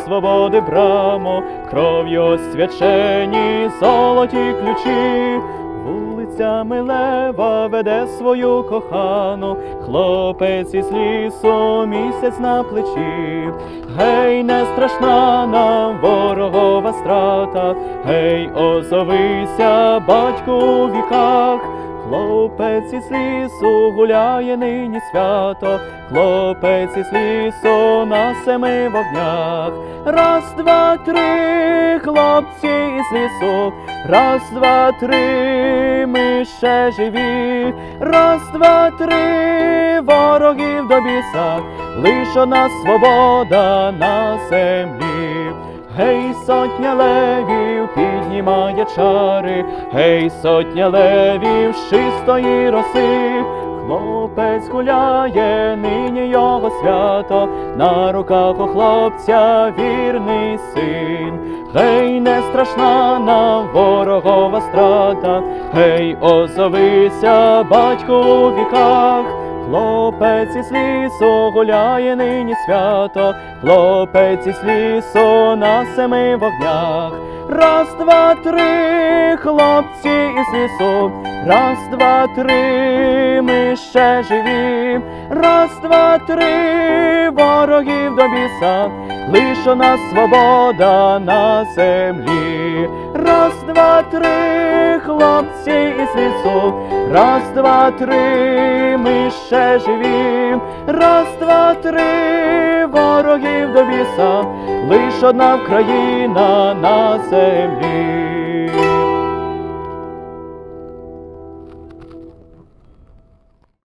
свободи браму, кров'ю освячені золоті ключі. Вулицями лева веде свою кохану, хлопець із лісу, місяць на плечі. Гей, не страшна нам ворогова страта, гей, озовися, батьку у віках. Хлопець із лісу гуляє нині свято, хлопець із лісу на 7 вогнях. Раз, два, три, хлопці із лісу, раз, два, три, ми ще живі. Раз, два, три, ворогів до біса, лиш одна свобода на землі. Гей, сотня левів піднімає чари, гей, сотня левів з чистої роси. Хлопець гуляє, нині його свято, на руках у хлопця вірний син. Гей, не страшна нам ворогова страта, гей, озовися, батьку у віках. Хлопець із лісу гуляє нині свято, хлопець із лісу на 7 вогнях. Раз, два, три, хлопці із лісу, раз, два, три, ми ще живі. Раз, два, три, ворогів до біса, лиш одна свобода на землі. Раз, два, три, хлопці із лісу, раз, два, три, ми ще живі. Раз, два, три, ворогів до біса, лиш одна Україна на землі.